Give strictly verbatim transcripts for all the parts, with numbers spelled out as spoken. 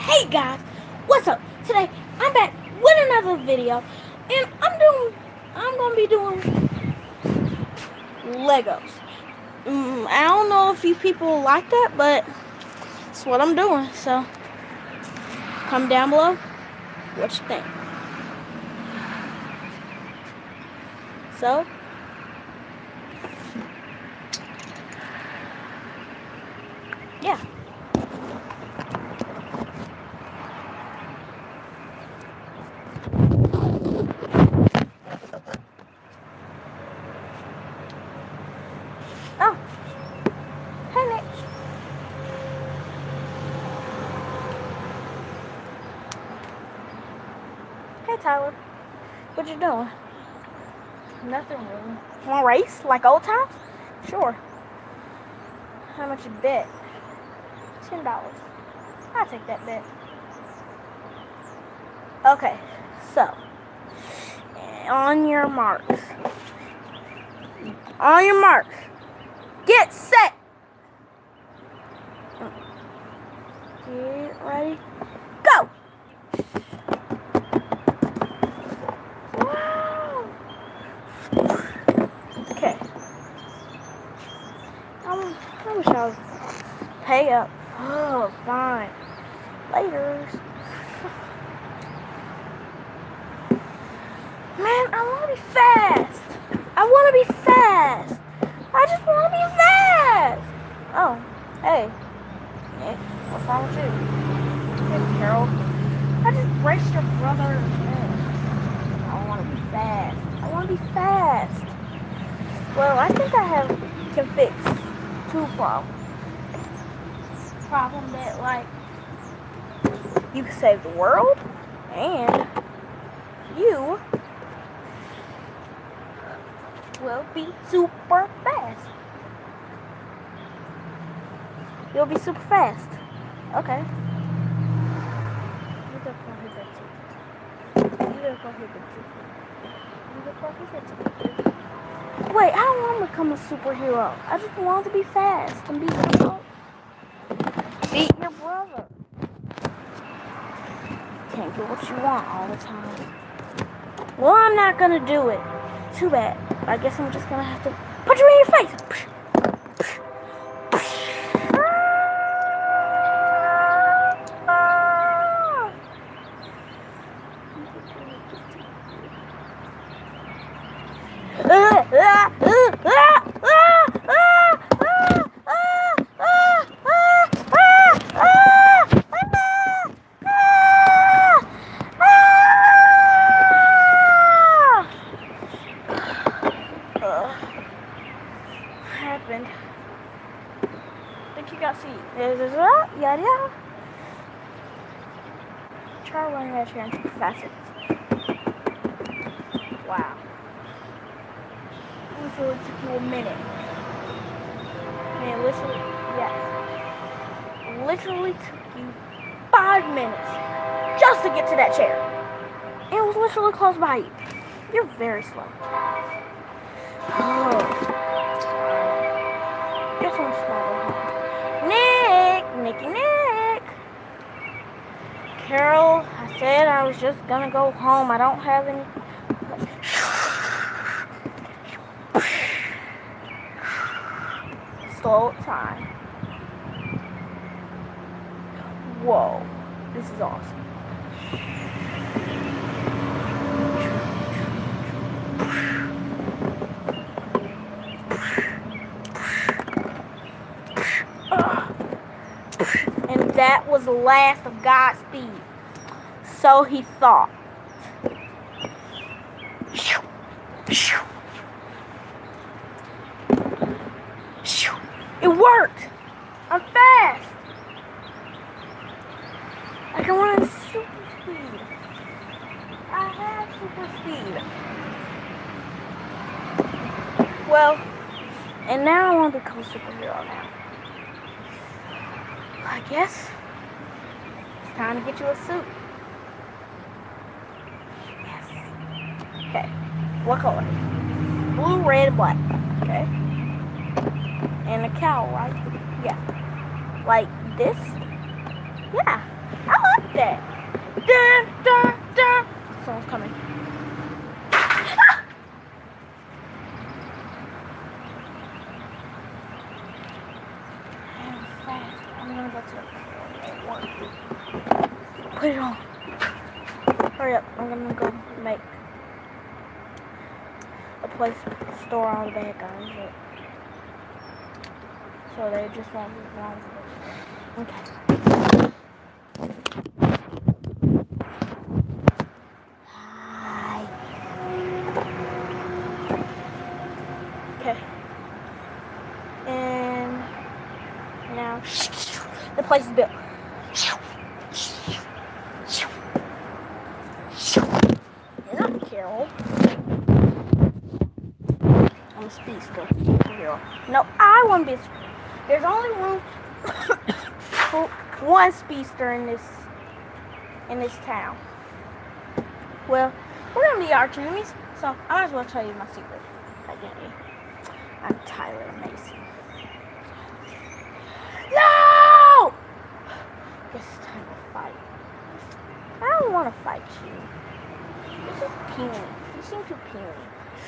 Hey guys, what's up? Today I'm back with another video, and I'm doing, I'm gonna be doing Legos. Mm, I don't know if you people like that, but it's what I'm doing. So comment down below what you think. So yeah. Oh, hey Nick. Hey Tyler. What you doing? Nothing really. Want to race like old times? Sure. How much you bet? Ten dollars. I'll take that bet. Okay, so on your marks. On your marks. Get set. Get ready. Go. Wow. Okay. Um, I wish I was pay up. Oh, fine. Later. Man, I want to be fast. I want to be fast. I just want to be fast. Oh, hey. Nick, what's wrong with you? Hey, Carol. I just raced your brother. I want to be fast. I want to be fast. Well, I think I have can fix two problems. Problem that, like, you can save the world, and you will be super fast. You'll be super fast. Okay. Wait, I don't want to become a superhero. I just want to be fast and be able to beat your brother. Can't get what you want all the time. Well, I'm not gonna do it. Too bad. I guess I'm just gonna have to punch you in your face. Happened. I think you got see. Yeah, yeah. Try running that chair and take fast. Wow. It literally took you a minute. Man, literally, yes. Literally took you five minutes just to get to that chair. And it was literally close by you. You're very slow. Oh. Guess I'm just gonna go home. Nick! Nicky Nick! Carol, I said I was just gonna go home. I don't have any... Slow time. Whoa. This is awesome. And that was the last of Godspeed. So he thought. It worked. I'm fast. I can run super speed. I have super speed. Well, and now I want to become a superhero now. I guess it's time to get you a suit. Yes. Okay. What color? Blue, red, black. Okay. And a cowl, right? Yeah. Like this? Yeah. I like that. Dun, dun, dun. Someone's coming. Ah! I'm fast. I'm gonna go to the put it on. Hurry up. I'm gonna go make a place to store all the bad guys. So they just won't be wrong. Okay. Hi. Okay. And now the place is built. You're not Carol. I'm a speedster. No, I want to be a speedster. There's only room for one speedster in this in this town. Well, we're gonna be arch enemies, so I might as well tell you my secret. Okay. I'm Tyler Mason. No! Guess it's time to fight. I don't want to fight you. You're so puny. You seem too puny.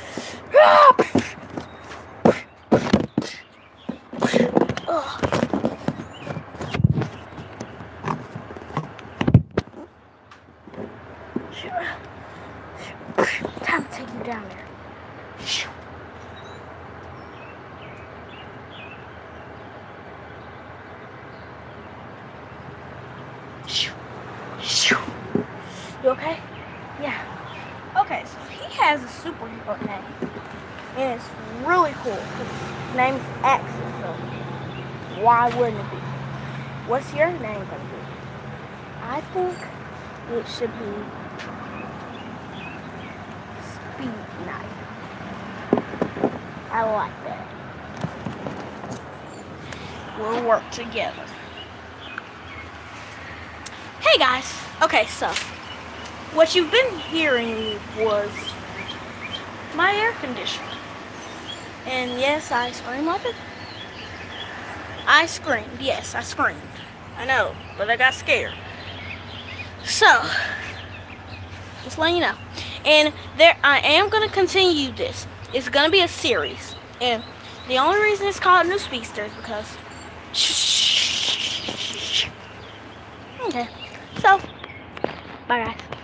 Ugh. Time to take you down there. You okay? Yeah. Okay, so he has a superhero name. And it's really cool. His name's Axel, so why wouldn't it be? What's your name gonna be? I think it should be Speed Knight. I like that. We'll work together. Hey guys. Okay, so what you've been hearing was my air conditioner. And yes, I screamed like it. I screamed. Yes, I screamed. I know, but I got scared. So, just letting you know. And there, I am going to continue this. It's going to be a series. And the only reason it's called New Speedster is because... Okay. So, bye guys.